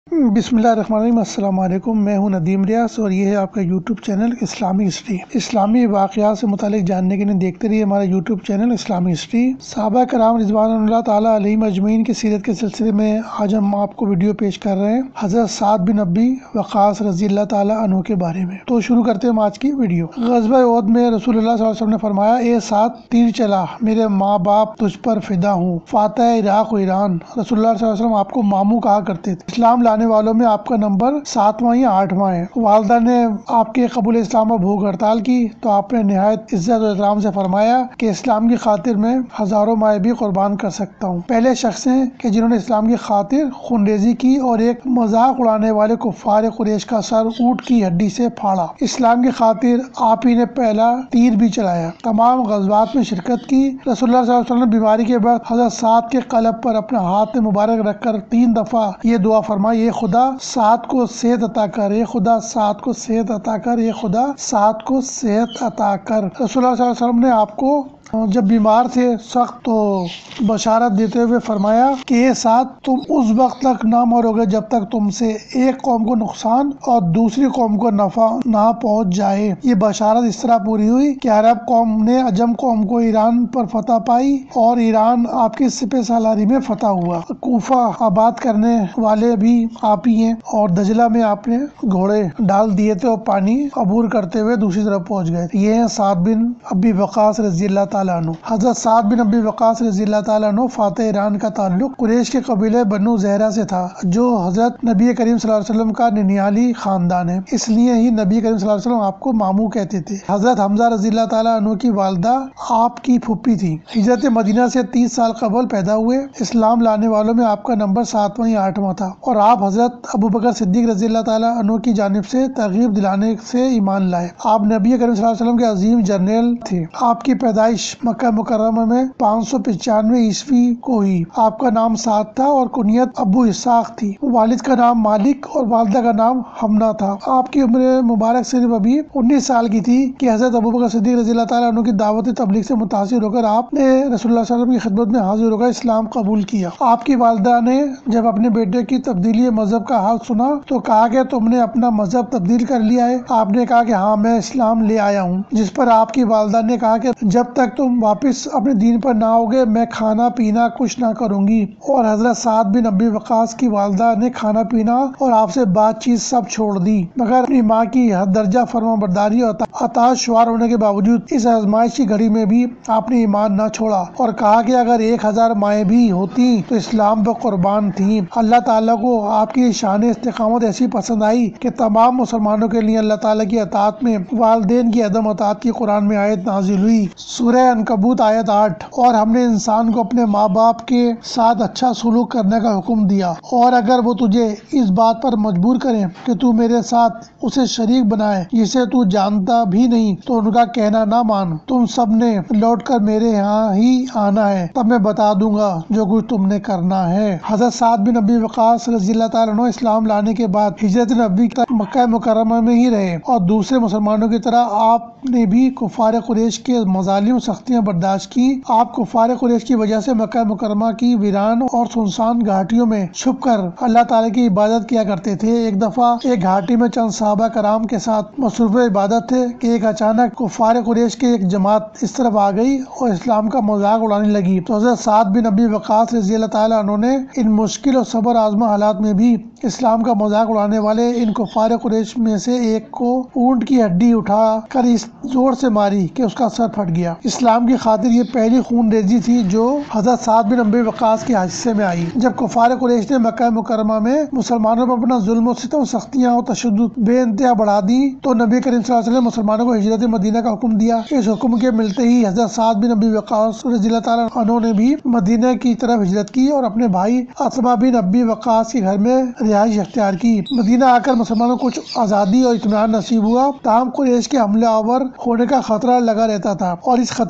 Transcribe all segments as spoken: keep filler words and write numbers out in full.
بسم اللہ الرحمن الرحیم۔ السلام علیکم، میں ہوں ندیم ریاض اور یہ ہے آپ کا یوٹیوب چینل اسلامی ہسٹری۔ اسلامی واقعات سے متعلق جاننے کے لیے دیکھتے رہیے ہمارا یوٹیوب چینل اسلامی ہسٹری۔ صحابہ کرام رضوان اللہ تعالیٰ علیہم اجمعین کی سیرت کے سلسلے میں آج ہم آپ کو ویڈیو پیش کر رہے ہیں حضرت سعد بن ابی وقاص رضی اللہ تعالیٰ عنہ کے بارے میں۔ تو شروع کرتے ہیں آج کی ویڈیو۔ غزوہ احد میں رسول اللہ صلی اللہ علیہ وسلم نے فرمایا، اے سعد تیر چلا، میرے ماں باپ تجھ پر فدا ہوں، فاتح عراق و ایران۔ رسول اللہ صلی اللہ علیہ وسلم آپ کو ماموں کہا کرتے تھے۔ اسلام لانے والوں میں آپ کا نمبر ساتواں یا آٹھواں ہے۔ والدہ نے آپ کے قبول اسلام اور بھوک ہڑتال کی تو آپ نے نہایت عزت و احترام سے فرمایا کہ اسلام کی خاطر میں ہزاروں مائیں بھی قربان کر سکتا ہوں۔ پہلے شخص ہیں کہ جنہوں نے اسلام کی خاطر خونریزی کی اور ایک مذاق اڑانے والے کفار قریش کا سر اونٹ کی ہڈی سے پھاڑا۔ اسلام کی خاطر آپ ہی نے پہلا تیر بھی چلایا، تمام غزوات میں شرکت کی۔ رسول اللہ صلی اللہ علیہ وسلم نے بیماری کے بعد حضرت سعد کے قلب پر اپنا ہاتھ مبارک رکھ کر تین دفعہ یہ دعا فرمائی، یہ خدا سعد کو صحت عطا کر، یہ خدا سعد کو صحت عطا کر، یہ خدا سعد کو صحت عطا کر۔ رسول اللہ صلی اللہ علیہ وسلم نے آپ کو جب بیمار تھے سخت تو بشارت دیتے ہوئے فرمایا کہ یہ سعد تم اس وقت تک نہ مرو گے جب تک تم سے ایک قوم کو نقصان اور دوسری قوم کو نفع نہ پہنچ جائے۔ یہ بشارت اس طرح پوری ہوئی کہ عرب قوم نے عجم قوم کو ایران پر فتح پائی اور ایران آپ کی سپہ سالاری میں فتح ہوا۔ کوفہ آباد کرنے والے بھی آپ ہی ہیں اور دجلہ میں آپ نے گھوڑے ڈال دیے تھے اور پانی عبور کرتے ہوئے دوسری طرف پہنچ گئے تھے۔ یہ ہیں سعد بن ابی وقاص رضی اللہ تعالیٰ عنہ۔ حضرت سعد بن ابی وقاص رضی اللہ تعالیٰ عنہ فاتح ایران کا تعلق قریش کے قبیلے بنو زہرہ سے تھا، جو حضرت نبی کریم صلی اللہ علیہ وسلم کا ننیالی خاندان ہے، اس لیے ہی نبی کریم صلی اللہ علیہ وسلم آپ کو ماموں کہتے تھے۔ حضرت حمزہ رضی اللہ تعالیٰ عنہ کی والدہ آپ کی پھوپھی تھی، ہجرت مدینہ سے تیس سال قبل پیدا ہوئے۔ اسلام لانے والوں میں آپ کا نمبر ساتواں یا آٹھواں تھا اور آپ حضرت ابو بکر صدیق رضی اللہ تعالیٰ عنہ کی جانب سے ترغیب دلانے سے ایمان لائے۔ آپ نبی کریم صلی اللہ علیہ وسلم کے عظیم جرنیل تھے۔ آپ کی پیدائش مکہ مکرمہ میں پانچ سو پچانوے عیسوی کو ہوئی۔ آپ کا نام سعد تھا اور کنیت ابو اسحاق تھی۔ والد کا نام مالک اور والدہ کا نام حمنہ تھا۔ آپ کی عمر مبارک صرف ابھی انیس سال کی تھی کہ حضرت ابو بکر صدیق رضی اللہ تعالیٰ عنہ کی دعوت تبلیغ سے متاثر ہو کر آپ نے رسول اللہ صلی اللہ علیہ وسلم کی خدمت میں حاضر ہو کر اسلام قبول کیا۔ آپ کی والدہ نے جب اپنے بیٹے کی تبدیلی مذہب کا حال سنا تو کہا کہ تم نے اپنا مذہب تبدیل کر لیا ہے؟ آپ نے کہا کہ ہاں، میں اسلام لے آیا ہوں، جس پر آپ کی والدہ نے کہا کہ جب تک تم واپس اپنے دین پر نہ ہوگے میں کھانا پینا کچھ نہ کروں گی۔ اور حضرت سعد بن ابی وقاص کی والدہ نے کھانا پینا اور آپ سے بات چیت سب چھوڑ دی، مگر اپنی ماں کی حد درجہ فرما برداری اور اطاعت شعار ہونے کے باوجود اس آزمائش کی گھڑی میں بھی آپ نے ایمان نہ چھوڑا اور کہا کہ اگر ایک ہزار مائیں بھی ہوتی تو اسلام پر قربان تھیں۔ اللہ تعالیٰ کو آپ کی شان استقامت ایسی پسند آئی کہ تمام مسلمانوں کے لیے اللہ تعالیٰ کی اطاعت میں والدین کی عدم اطاعت کی قرآن میں آیت نازل ہوئی۔ سورہ عنکبوت آیت آٹھ، اور ہم نے انسان کو اپنے ماں باپ کے ساتھ اچھا سلوک کرنے کا حکم دیا، اور اگر وہ تجھے اس بات پر مجبور کریں کہ تو میرے ساتھ اسے شریک بنائے جسے تو جانتا بھی نہیں تو ان کا کہنا نہ مان، تم سب نے لوٹ کر میرے یہاں ہی آنا ہے، تب میں بتا دوں گا جو کچھ تم نے کرنا ہے۔ حضرت سعد بن ابی وقاص رضی اللہ تعالیٰ عنہ اسلام لانے کے بعد ہجرت نبی تک مکہ مکرمہ میں ہی رہے اور دوسرے مسلمانوں کی طرح آپ نے بھی کفار قریش کے مظالم سختیاں برداشت کی۔ آپ کفار قریش کی وجہ سے مکہ مکرمہ کی ویران اور سنسان گھاٹیوں میں چھپ کر اللہ تعالیٰ کی عبادت کیا کرتے تھے۔ ایک دفعہ ایک گھاٹی میں چند صحابہ کرام کے ساتھ مصروف عبادت تھے کہ ایک اچانک کفار قریش کی ایک جماعت اس طرف آ گئی اور اسلام کا مذاق اڑانے لگی، تو حضرت سعد بن ابی وقاص رضی اللہ تعالیٰ عنہ نے ان مشکل اور صبر آزما حالات میں بھی اسلام کا مذاق اڑانے والے ان کفار قریش میں سے ایک کو اونٹ کی ہڈی اٹھا کر اس زور سے ماری کہ اس کا سر پھٹ گیا۔ اسلام کی خاطر یہ پہلی خون ریزی تھی جو حضرت سعد بن ابی وقاص کے حصے میں آئی۔ جب کفار قریش نے مکہ مکرمہ میں مسلمانوں پر اپنا ظلم و ستم، سختیاں اور تشدد بے انتہا بڑھا دی تو نبی کریم صلی اللہ علیہ وسلم نے مسلمانوں کو ہجرت مدینہ کا حکم دیا۔ اس حکم کے ملتے ہی حضرت سعد بن ابی وقاص رضی اللہ تعالیٰ عنہ نے بھی مدینہ کی طرف ہجرت کی اور اپنے بھائی اسما بن ابی وقاص کے گھر میں رہائش اختیار کی۔ مدینہ آ کر مسلمانوں کو کچھ آزادی اور اطمینان نصیب ہوا، تاہم قریش کے حملہ آور ہونے کا خطرہ لگا رہتا تھا اور اس خطرے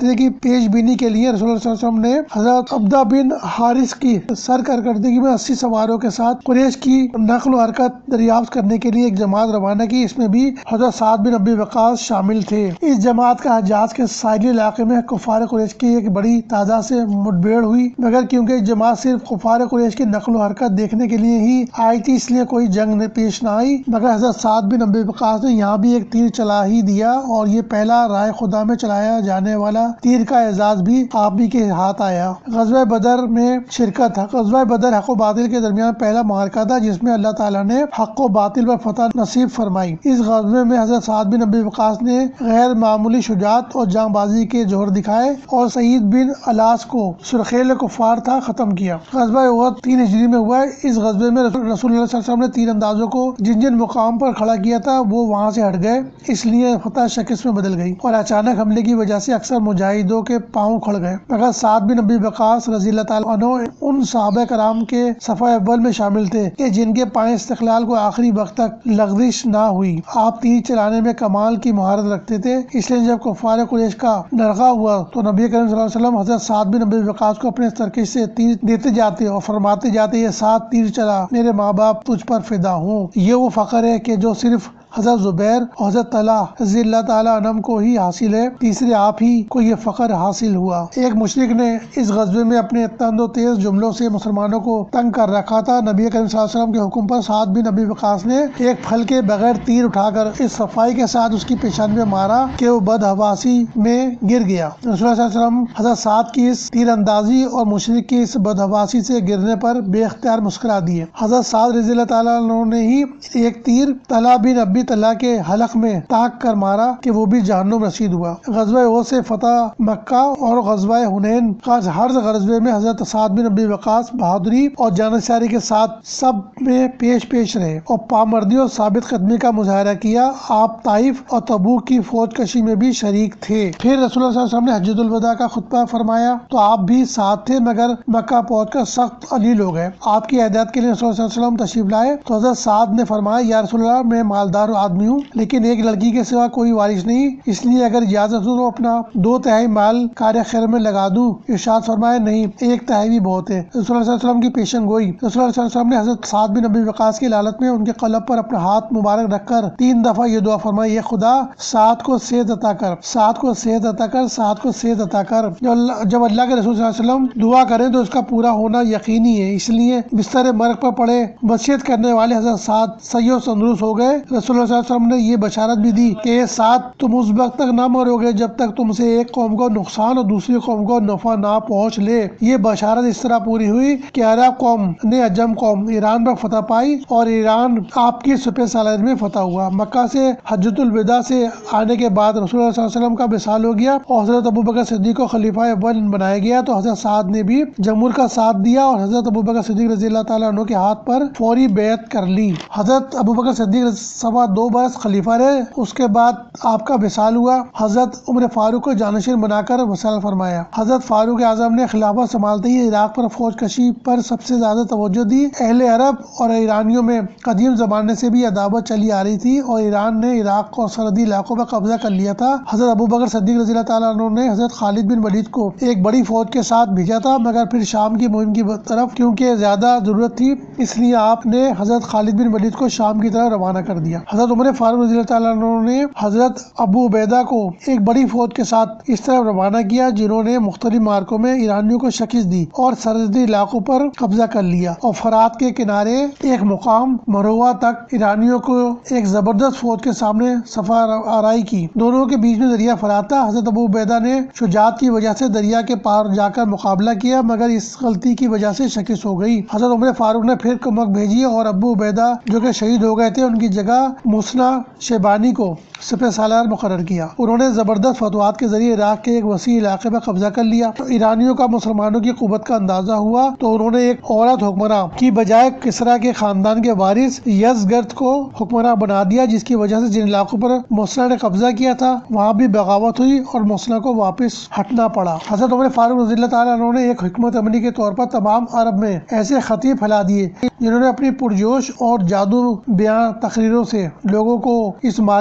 فیصلے کی پیش بینی کے لیے رسول اللہ صلی اللہ علیہ وسلم نے حضرت عبدہ بن حارث کی سرکردگی میں اسی سواروں کے ساتھ قریش کی نقل و حرکت دریافت کرنے کے لیے ایک جماعت روانہ کی. اس میں بھی حضرت سعد بن ابی وقاص شامل تھے. اس جماعت کا حجاز کے ساحلی علاقے میں کفار قریش کی ایک بڑی تعداد سے مٹبھیڑ ہوئی، مگر کیونکہ جماعت صرف کفار قریش کی نقل و حرکت دیکھنے کے لیے ہی آئی تھی اس لیے کوئی جنگ پیش نہ آئی. مگر حضرت سعد بن ابی وقاص نے یہاں بھی ایک تیر چلا ہی دیا اور یہ پہلا رائے خدا میں چلایا جانے والا تیر کا اعزاز بھی آپ ہی کے ہاتھ آیا. غزوہ بدر میں شرکت. غزوہ بدر حق و باطل کے درمیان پہلا معرکہ تھا جس میں اللہ تعالیٰ نے حق و باطل پر فتح نصیب فرمائی. اس غزوے میں حضرت سعد بن ابی وقاص نے غیر معمولی شجاعت اور جاں بازی کے جوہر دکھائے اور سعید بن الاس کو سرخیل کفار تھا ختم کیا. غزوہ احد تین ہجری میں ہوا. اس غزوے میں رسول اللہ صلی اللہ علیہ وسلم نے تیر اندازوں کو جن جن مقام پر کھڑا کیا تھا وہ وہاں سے ہٹ گئے، اس لیے فتح شکست میں بدل گئی اور اچانک حملے کی وجہ سے اکثر مجاہدوں کے پاؤں کھڑ گئے. مگر سعد بن ابی وقاص رضی اللہ تعالیٰ عنہ ان صحابہ کرام کے صفحہ اول میں شامل تھے کہ جن کے پائیں استقلال کو آخری وقت تک لغزش نہ ہوئی. آپ تیر چلانے میں کمال کی مہارت رکھتے تھے، اس لیے جب کفار قریش کا نرغہ ہوا تو نبی کریم صلی اللہ علیہ وسلم حضرت سعد بن ابی وقاص کو اپنے ترکش سے تیر دیتے جاتے اور فرماتے جاتے یہ سعد تیر چلا، میرے ماں باپ تجھ پر فدا ہوں. یہ وہ فخر ہے کہ جو صرف حضرت زبیر اور حضرت طلحہ رضی اللہ تعالیٰ عنہم کو ہی حاصل ہے، تیسرے آپ ہی کو یہ فخر حاصل ہوا. ایک مشرک نے اس غزوے میں اپنے تند و تیز جملوں سے مسلمانوں کو تنگ کر رکھا تھا. نبی کریم صلی اللہ علیہ وسلم کے حکم پر سعد بن ابی وقاص نے ایک پھل کے بغیر تیر اٹھا کر اس صفائی کے ساتھ اس کی پیشانی میں مارا کہ وہ بدحواسی میں گر گیا. رسول اللہ صلی اللہ علیہ وسلم حضرت سعد کی اس تیر اندازی اور مشرک کی اس بدحواسی سے گرنے پر بے اختیار مسکرا دیے. حضرت سعد رضی اللہ تعالیٰ عنہ نے ہی ایک تیر طلحہ بن ابی طلحہ کے حلق میں تاک کر مارا کہ وہ بھی جہنم رسید ہوا. غزوہ احد سے فتح مکہ اور غزوہ حنین کا ہر غزوے میں حضرت سعد بن ابی وقاص بہادری اور جانشاری کے ساتھ سب میں پیش پیش رہے اور پامردی اور ثابت قدمی کا مظاہرہ کیا. آپ طائف اور تبوک کی فوج کشی میں بھی شریک تھے. پھر رسول اللہ صلی اللہ علیہ وسلم نے حجۃ الوداع کا خطبہ فرمایا تو آپ بھی ساتھ تھے، مگر مکہ پہنچ کر سخت علیل ہو گئے. آپ کی ہدایت کے لیے رسول اللہ صلی اللہ علیہ وسلم تشریف لائے تو حضرت سعد نے فرمایا یا رسول اللہ میں مالدار آدمی ہوں لیکن ایک لڑکی کے سوا کوئی وارث نہیں، اس لیے اگر اجازت ہو تو اپنا دو تہائی مال کار خیر میں لگا دوں. ارشاد فرمایا نہیں، ایک تہائی بھی بہت ہے. رسول اللہ صلی اللہ علیہ وسلم کی پیشن گوئی. رسول اللہ صلی اللہ علیہ وسلم نے حضرت سعد بن ابی وقاص کی لالت میں ان کے قلب پر اپنا ہاتھ مبارک رکھ کر تین دفعہ یہ دعا فرمائی، یہ خدا سعد کو صحت عطا کر، سعد کو صحت عطا کر، سعد کو صحت عطا کر. جب اللہ کے رسول صلی اللہ علیہ وسلم دعا کریں تو اس کا پورا ہونا یقینی ہے، اس لیے بستر مرگ پر پڑے وصیت کرنے والے حضرت سعد صحیح و تندرست ہو گئے. رسول اللہ صلی اللہ علیہ وسلم نے یہ بشارت بھی دی کہ یہ سعد تم اس وقت تک نہ مرو گے جب تک تم سے ایک قوم کو نقصان اور دوسری قوم کو نفع نہ پہنچ لے. یہ بشارت اس طرح پوری ہوئی کہ عرب قوم نے عجم قوم ایران پر فتح پائی اور ایران آپ کی سپہ سالار میں فتح ہوا. مکہ سے حجۃ الوداع سے آنے کے بعد رسول اللہ صلی اللہ علیہ وسلم کا وصال ہو گیا اور حضرت ابوبکر صدیق کو خلیفہ اول بنایا گیا تو حضرت سعد نے بھی جمہور کا ساتھ دیا اور حضرت ابوبکر صدیق رضی اللہ تعالیٰ عنہ کے ہاتھ پر فوری بیعت کر لی. حضرت ابوبکر صدیق سوا دو برس خلیفہ رہے. اس کے بعد آپ کا وصال ہوا. حضرت عمر فاروق کو جانشین بنا کر وصال فرمایا. حضرت فاروق اعظم نے خلافت سنبھالتے ہی عراق پر فوج کشی پر سب سے زیادہ توجہ دی. اہل عرب اور ایرانیوں میں قدیم زمانے سے بھی عداوت چلی آ رہی تھی اور ایران نے عراق اور سرحدی علاقوں پر قبضہ کر لیا تھا. حضرت ابوبکر صدیق رضی اللہ تعالیٰ عنہ نے حضرت خالد بن ولید کو ایک بڑی فوج کے ساتھ بھیجا تھا، مگر پھر شام کی مہم کی طرف کیونکہ زیادہ ضرورت تھی اس لیے آپ نے حضرت خالد بن ولید کو شام کی طرف روانہ کر دیا. حضرت عمر فاروق رضی اللہ تعالیٰ عنہ نے حضرت ابو عبیدہ کو ایک بڑی فوج کے ساتھ اس طرح روانہ کیا جنہوں نے مختلف مارکوں میں ایرانیوں کو شکست دی اور سرحدی علاقوں پر قبضہ کر لیا اور فرات کے کنارے ایک مقام مروہ تک ایرانیوں کو ایک زبردست فوج کے سامنے صفا آرائی کی. دونوں کے بیچ میں دریا فرات تھا. حضرت ابو عبیدہ نے شجاعت کی وجہ سے دریا کے پار جا کر مقابلہ کیا مگر اس غلطی کی وجہ سے شکست ہو گئی. حضرت عمر فاروق نے پھر کمک بھیجی اور ابو عبیدہ جو کہ شہید ہو گئے تھے ان کی جگہ مسنا شیبانی کو سپہ سالار مقرر کیا. انہوں نے زبردست فتوحات کے ذریعے عراق کے ایک وسیع علاقے پر قبضہ کر لیا. ایرانیوں کا مسلمانوں کی قوت کا اندازہ ہوا تو انہوں نے ایک عورت حکمراں کی بجائے کسرا کے خاندان کے وارث یزگرد کو حکمراں بنا دیا، جس کی وجہ سے جن علاقوں پر مسنا نے قبضہ کیا تھا وہاں بھی بغاوت ہوئی اور مسنا کو واپس ہٹنا پڑا. حضرت عمر فاروق رضی اللہ تعالیٰ عنہ نے ایک حکمت عملی کے طور پر تمام عرب میں ایسے خطیب پھیلا دیے جنہوں نے اپنی پرجوش اور جادو بیان تقریروں سے لوگوں کو اس مارکے کے لیے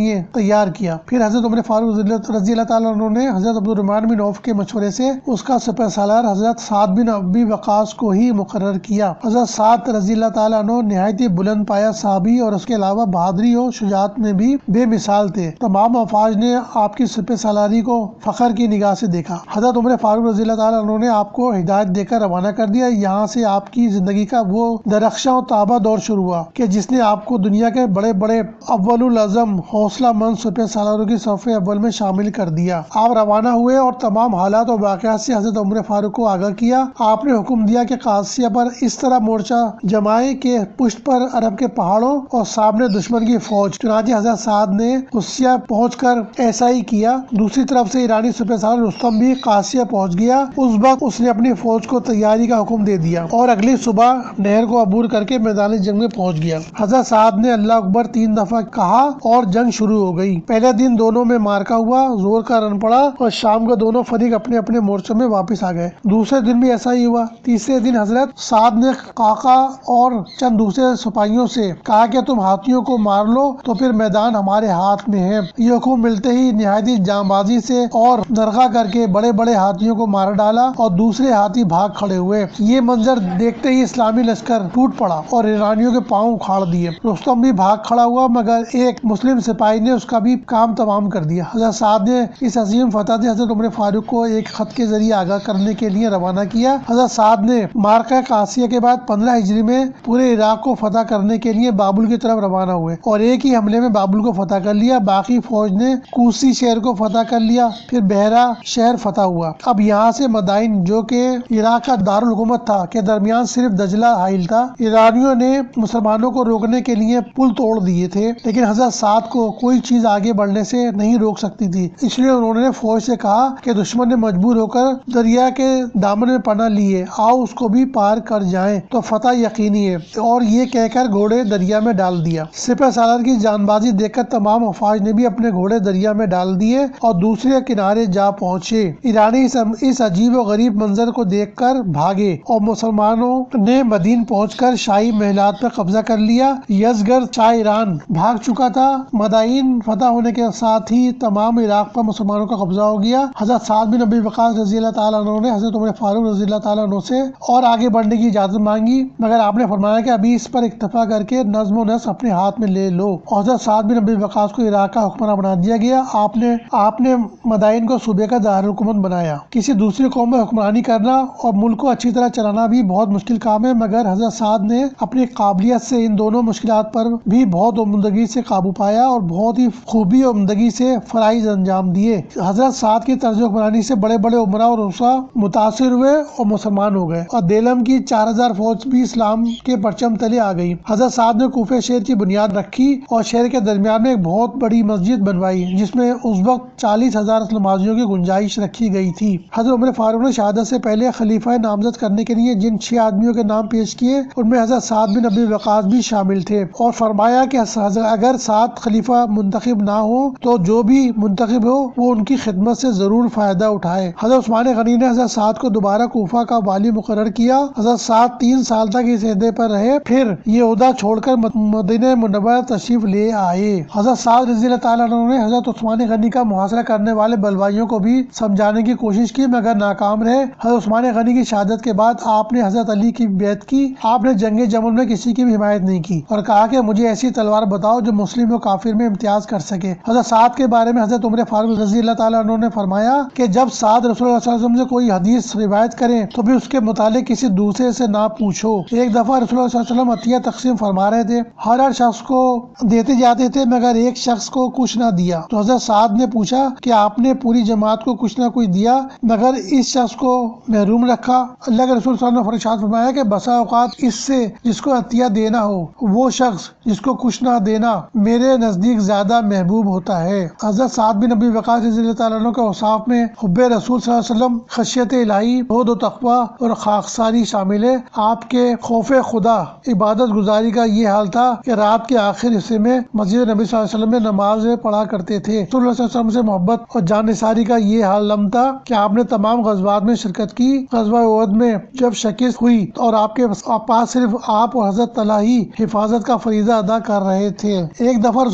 لیے تیار کیا۔ پھر حضرت عمر فاروق رضی اللہ تعالیٰ عنہ نے حضرت عبد الرحمن بن عوف کے مشورے سے اس کا سپہ سالار حضرت سعد بن ابی وقاص کو ہی مقرر کیا۔ حضرت سعد رضی اللہ تعالیٰ عنہ نہایت ہی بلند پایا صحابی اور اس کے علاوہ بہادری اور شجاعت میں بھی بے مثال تھے۔ تمام افواج نے آپ کی سپہ سالاری کو فخر کی نگاہ سے دیکھا۔ حضرت عمر فاروق رضی اللہ تعالیٰ عنہ نے آپ کو ہدایت دے کر روانہ کر دیا۔ یہاں سے آپ کی زندگی کا وہ درخشاں و تابہ دور شروع ہوا کہ جس نے آپ کو دنیا کے بڑے بڑے اول العزم حوصلہ مند سپہ سالاروں کی صف اول میں شامل کر دیا۔ آپ روانہ ہوئے اور تمام حالات اور واقعات سے حضرت عمر فاروق کو آگاہ کیا۔ آپ نے حکم دیا کہ قادسیہ پر اس طرح مورچہ جمائے کہ پشت پر عرب کے پہاڑوں اور سامنے دشمن کی فوج۔ چنانچہ حضرت سعد نے قادسیہ پہنچ کر ایسا ہی کیا۔ دوسری طرف سے ایرانی سپہ سالار رستم بھی قادسیہ پہنچ گیا۔ اس وقت اس نے اپنی فوج کو تیاری کا حکم دے دیا اور اگلی صبح نہر کو عبور کر کے میدان جنگ میں پہنچ گیا۔ حضرت سعد نے اللہ اکبر تین دفعہ کہا اور جنگ شروع ہو گئی۔ پہلے دن دونوں میں مارکا ہوا، زور کا رن پڑا اور شام کو دونوں فریق اپنے اپنے مورچوں میں واپس آ گئے۔ دوسرے دن بھی ایسا ہی ہوا۔ تیسرے دن حضرت سعد نے قاقا اور چند دوسرے سپاہیوں سے کہا کہ تم ہاتھیوں کو مار لو تو پھر میدان ہمارے ہاتھ میں ہے۔ یہ حکم ملتے ہی نہایت جاں بازی سے اور نرغہ کر کے بڑے بڑے ہاتھیوں کو مار ڈالا اور دوسرے ہاتھی بھاگ کھڑے ہوئے۔ یہ منظر دیکھتے ہی اسلامی لشکر ٹوٹ پڑا اور ایرانیوں کے پاؤں اکھاڑ دیے۔ رستم بھی بھاگ کھڑا ہوا مگر ایک مسلم سپاہی نے اس کا بھی کام تمام کر دیا۔ حضرت سعد نے اس عظیم فتح سے حضرت عمر فاروق کو ایک خط کے ذریعے آگاہ کرنے کے لیے روانہ کیا۔ حضرت سعد نے مارکہ قادسیہ کے بعد پندرہ ہجری میں پورے عراق کو فتح کرنے کے لیے بابل کی طرف روانہ ہوئے اور ایک ہی حملے میں بابل کو فتح کر لیا۔ باقی فوج نے کوسی شہر کو فتح کر لیا، پھر بحرہ شہر فتح ہوا۔ اب یہاں سے مدائن جو کہ عراق کا دارالحکومت تھا کے درمیان صرف دجلہ حائل تھا۔ ایرانیوں نے مسلمانوں کو روکنے کے لیے پل توڑ دیے تھے لیکن حضرت سعد کو کوئی چیز آگے بڑھنے سے نہیں روک سکتی تھی، اس لیے انہوں نے فوج سے کہا کہ دشمن نے مجبور ہو کر دریا کے دامن میں پناہ لیے، آؤ اس کو بھی پار کر جائیں تو فتح یقینی ہے، اور یہ کہہ کر گھوڑے دریا میں ڈال دیا۔ سپہ سالار کی جان بازی دیکھ کر تمام افواج نے بھی اپنے گھوڑے دریا میں ڈال دیے اور دوسرے کنارے جا پہنچے۔ ایرانی اس عجیب و غریب منظر کو دیکھ کر بھاگے اور مسلمانوں نے مدین پہنچ کر شاہی محلات پر قبضہ کر لیا۔ یزگرد شاہ ایران بھاگ چکا تھا۔ مدائن فتح ہونے کے ساتھ ہی تمام عراق پر مسلمانوں کا قبضہ ہو گیا۔ حضرت سعد بن ابی وقاص رضی اللہ تعالیٰ عنہ نے حضرت عمر فاروق رضی اللہ تعالیٰ عنہ سے اور آگے بڑھنے کی اجازت مانگی مگر آپ نے فرمایا کہ ابھی اس پر اکتفا کر کے نظم و نسق اپنے ہاتھ میں لے لو۔ حضرت سعد بن ابی وقاص کو عراق کا حکمراں بنا دیا گیا۔ آپ نے آپ نے مدائن کو صوبے کا دارالحکومت بنایا۔ کسی دوسری قوم میں حکمرانی کرنا اور ملک کو اچھی طرح چلانا بھی بہت مشکل کام ہے مگر حضرت سعد نے اپنی قابلیت سے ان دونوں مشکلات پر بھی بہت عمدگی سے قابو پایا اور بہت ہی خوبی اور عمدگی سے فرائض انجام دیے۔ حضرت سعد کی طرز حکمرانی سے بڑے بڑے عمرا اور رؤسا متاثر ہوئے اور مسلمان ہو گئے اور دیلم کی چار ہزار فوج بھی اسلام کے پرچم تلے آ گئی۔ حضرت سعد نے کوفہ شہر کی بنیاد رکھی اور شہر کے درمیان میں ایک بہت بڑی مسجد بنوائی جس میں اس وقت چالیس ہزار نمازیوں کی گنجائش رکھی گئی تھی۔ حضرت عمر فاروق نے شہادت سے پہلے خلیفہ نامزد کرنے کے لیے جن چھ آدمیوں کے نام پیش کیے ان میں حضرت سعد بن ابی وقاص بھی شامل تھے اور فرمایا کہ اگر سعد خلیفہ منتخب نہ ہو تو جو بھی منتخب ہو وہ ان کی خدمت سے ضرور فائدہ اٹھائے۔ حضرت عثمان غنی نے حضرت سعد کو دوبارہ کوفہ کا والی مقرر کیا۔ حضرت سعد تین سال تک اس عہدے پر رہے، پھر یہ عہدہ چھوڑ کر مدینہ منورہ تشریف لے آئے۔ حضرت سعد رضی اللہ تعالیٰ عنہ نے حضرت عثمان غنی کا محاصرہ کرنے والے بلوائیوں کو بھی سمجھانے کی کوشش کی مگر ناکام رہے۔ حضرت عثمان غنی کی شہادت کے بعد آپ نے حضرت علی کی بیعت کی۔ آپ نے جنگ جمل میں کسی کی بھی حمایت نہیں کی اور کہا کہ مجھے ایسی تلوار بتاؤ جو مسلم و کافر میں امتیاز کر سکے۔ حضرت سعد کے بارے میں حضرت عمر فاروق رضی اللہ تعالیٰ عنہ نے فرمایا کہ جب سعد رسول اللہ صلی اللہ علیہ وسلم سے کوئی حدیث روایت کریں تو بھی اس کے متعلق کسی دوسرے سے نہ پوچھو۔ ایک دفعہ رسول اللہ صلی اللہ علیہ وسلم عطیہ تقسیم فرما رہے تھے، ہر ہر شخص کو دیتے جاتے تھے مگر ایک شخص کو کچھ نہ دیا تو حضرت سعد نے پوچھا کہ آپ نے پوری جماعت کو کچھ نہ کچھ دیا مگر اس شخص کو محروم رکھا۔ اللہ کے رسول صلی اللہ علیہ وسلم نے فرمایا کہ بسا اوقات اس سے جس کو عطیہ دینا ہو وہ شخص جس کو کچھ نہ دینا میرے نزدیک زیادہ محبوب ہوتا ہے۔ حضرت سعد بن ابی وقاص رضی اللہ تعالیٰ عنہ کے اوصاف میں حب رسول صلی اللہ علیہ وسلم، خشیت الہی، زہد و تقوی اور خاکساری شامل ہے۔ آپ کے خوف خدا، عبادت گزاری کا یہ حال تھا کہ رات کے آخر حصے میں مسجد نبی صلی اللہ علیہ وسلم میں نماز پڑھا کرتے تھے۔ رسول اللہ صلی اللہ علیہ وسلم سے محبت اور جان نثاری کا یہ حال لم تھا کہ آپ نے تمام غزوات میں شرکت کی۔ غزوہ احد میں جب شکست ہوئی اور آپ کے پاس صرف آپ اور حضرت طلحہ ہی حفاظت کا فریضہ ادا کر رہے تھے۔ ایک دفعہ رسول اللہ صلی اللہ علیہ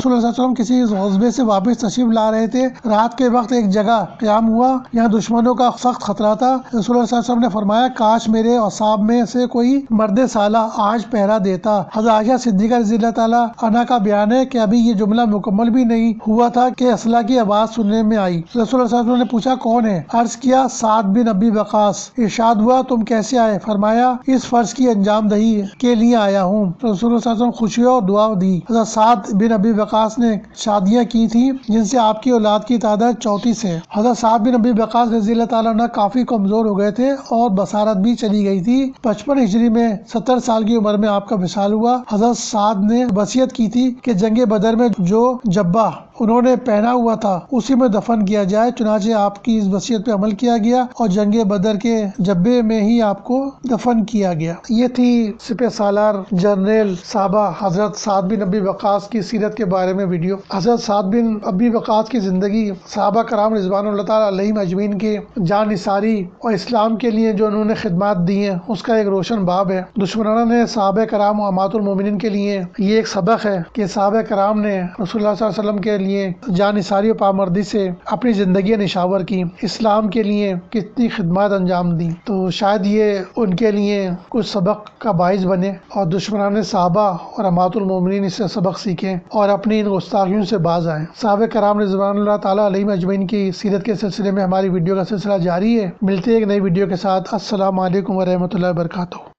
وسلم کسی غزبے سے واپس تشریف لا رہے تھے۔ رات کے وقت ایک جگہ قیام ہوا، یہاں دشمنوں کا سخت خطرہ تھا۔ رسول اللہ صلی اللہ علیہ وسلم نے فرمایا کاش میرے اصحاب میں سے کوئی مرد سالہ آج پہرا دیتا۔ حضرت عائشہ صدیقہ رضی اللہ تعالیٰ عنہا کا بیان ہے کہ ابھی یہ جملہ مکمل بھی نہیں ہوا تھا کہ اسلحہ کی آواز سننے میں آئی۔ رسول اللہ صلی اللہ علیہ وسلم نے پوچھا کون ہے؟ عرض کیا سعد بن ابی وقاص۔ ارشاد ہوا تم کیسے آئے؟ فرمایا اس فرض کی انجام دہی کے لیے آیا ہوں۔ رسول اللہ صلی اللہ علیہ وسلم خوشی اور دعا دی۔ حضرت سعد بن ابی وقاص نے شادیاں کی تھی جن سے آپ کی اولاد کی تعداد چونتیس ہے۔ حضرت سعد بن ابی وقاص رضی اللہ تعالیٰ عنہ کافی کمزور ہو گئے تھے اور بصارت بھی چلی گئی تھی۔ پچپن ہجری میں ستر سال کی عمر میں آپ کا وصال ہوا۔ حضرت سعد نے وصیت کی تھی کہ جنگ بدر میں جو جبہ انہوں نے پہنا ہوا تھا اسی میں دفن کیا جائے، چنانچہ آپ کی اس وصیت پہ عمل کیا گیا اور جنگ بدر کے جبے میں ہی آپ کو دفن کیا گیا۔ یہ تھی سپہ سالار جنرل صحابہ حضرت سعد بن ابی وقاص کی سیرت کے بارے میں ویڈیو۔ حضرت سعد بن ابی وقاص کی زندگی صحابہ کرام رضوان اللہ تعالیٰ علیہم اجمعین کے جان نثاری اور اسلام کے لیے جو انہوں نے خدمات دی ہیں اس کا ایک روشن باب ہے۔ دشمنان نے صحابہ کرام و امہات المومنین کے لیے یہ ایک سبق ہے کہ صحابہ کرام نے رسول اللہ صلی اللہ علیہ وسلم کے لیے جان نثاری و پامردی سے اپنی زندگی نشاور کی، اسلام کے لیے کتنی خدمات انجام دی، تو شاید یہ ان کے لیے کچھ سبق کا باعث بنے اور دشمنان صحابہ اور امہات المومنین اس سے سبق سیکھیں اور اپنی ان گستاخیوں سے باز آئیں۔ صحابہ کرام رضوان اللہ تعالیٰ علیہم اجمعین کی سیرت کے سلسلے میں ہماری ویڈیو کا سلسلہ جاری ہے۔ ملتے ہیں ایک نئی ویڈیو کے ساتھ۔ السلام علیکم ورحمۃ اللہ وبرکاتہ۔